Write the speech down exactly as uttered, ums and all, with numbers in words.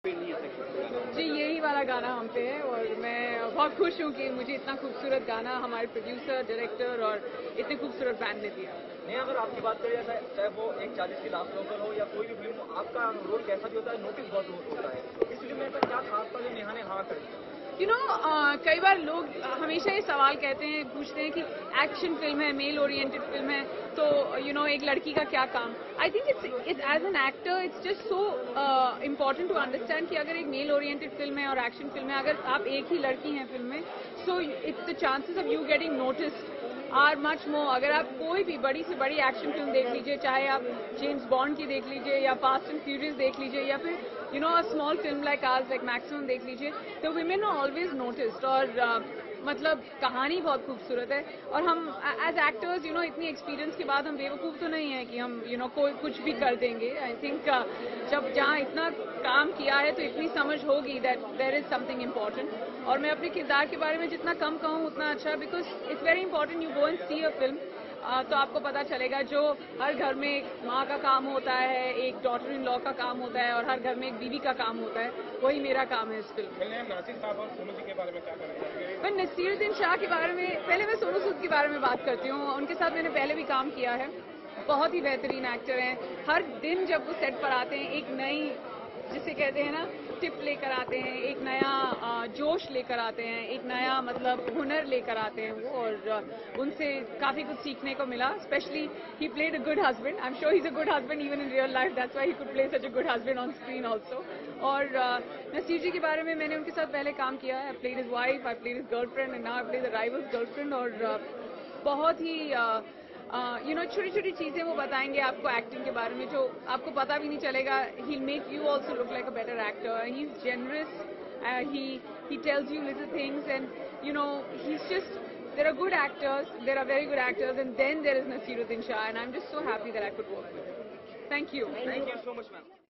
जी यही वाला गाना हम पे है और मैं बहुत खुश हूँ कि मुझे इतना खूबसूरत गाना हमारे प्रोड्यूसर, डायरेक्टर और इतने खूबसूरत बैंड ने दिया। नहीं, अगर आपकी बात करें चाहे वो एक चालीस की लास्ट लोकल हो या कोई भी फिल्म हो, आपका रोल कैसा भी होता है नोटिस बहुत होता है। इस फिल्म में ऐसा क्या खास था जो नेहा ने हाँ कर दिया? यू नो कई बार लोग हमेशा ये सवाल कहते हैं, पूछते हैं कि एक्शन फिल्म है, मेल ओरिएंटेड फिल्म है, तो यू you नो know, एक लड़की का क्या काम। I think it's it's as an actor it's just so important to understand कि अगर एक मेल ओरिएंटेड फिल्म है और एक्शन फिल्म है, अगर आप एक ही लड़की हैं फिल्म में, so it's the chances of you getting noticed are much more. अगर आप कोई भी बड़ी से बड़ी एक्शन फिल्म देख लीजिए, चाहे आप जेम्स बॉन्ड की देख लीजिए या फास्ट एंड फ्यूरियस देख लीजिए या फिर you know a small film like आर्स लाइक मैक्सिमम देख लीजिए, तो वीमेन आर ऑलवेज नोटिस्ड। और uh, मतलब कहानी बहुत खूबसूरत है और हम एज एक्टर्स यू नो इतनी एक्सपीरियंस के बाद हम बेवकूफ़ तो नहीं है कि हम यू you नो know, कोई कुछ भी कर देंगे। आई थिंक uh, जब जहाँ इतना काम किया है तो इतनी समझ होगी that there is something important. और मैं अपने किरदार के बारे में जितना कम कहूँ उतना अच्छा, because it's very important you go and see a film, तो आपको पता चलेगा जो हर घर में एक माँ का काम होता है, एक डॉटर इन लॉ का काम होता है और हर घर में एक बीवी का काम होता है, वही मेरा काम है इस फिल्म में। नासिर साहब और सोनू जी के बारे में क्या कहना चाहिए? मैं नसीरुद्दीन शाह के बारे में, पहले मैं सोनू सूद के बारे में बात करती हूँ। उनके साथ मैंने पहले भी काम किया है, बहुत ही बेहतरीन एक्टर हैं। हर दिन जब वो सेट पर आते हैं एक नई, जिसे कहते हैं ना, टिप लेकर आते हैं, एक नया जोश लेकर आते हैं, एक नया मतलब हुनर लेकर आते हैं वो, और उनसे काफ़ी कुछ सीखने को मिला। Specially he played a good husband, I am sure he is a good husband even in real life, that's why he could play such a good husband on screen also. और नसीर जी के बारे में, मैंने उनके साथ पहले काम किया है, I played his wife, I played his girlfriend and now I play the rival's girlfriend. और बहुत ही यू नो छोटी छोटी चीज़ें वो बताएंगे आपको एक्टिंग के बारे में जो आपको पता भी नहीं चलेगा। He make you also look like a better actor, he is generous, he he tells you little things and you know he is just, there are good actors, there are very good actors, and then there is Naseeruddin Shah, and I'm just so happy that I could work with him. Thank you. Thank you so much, ma'am.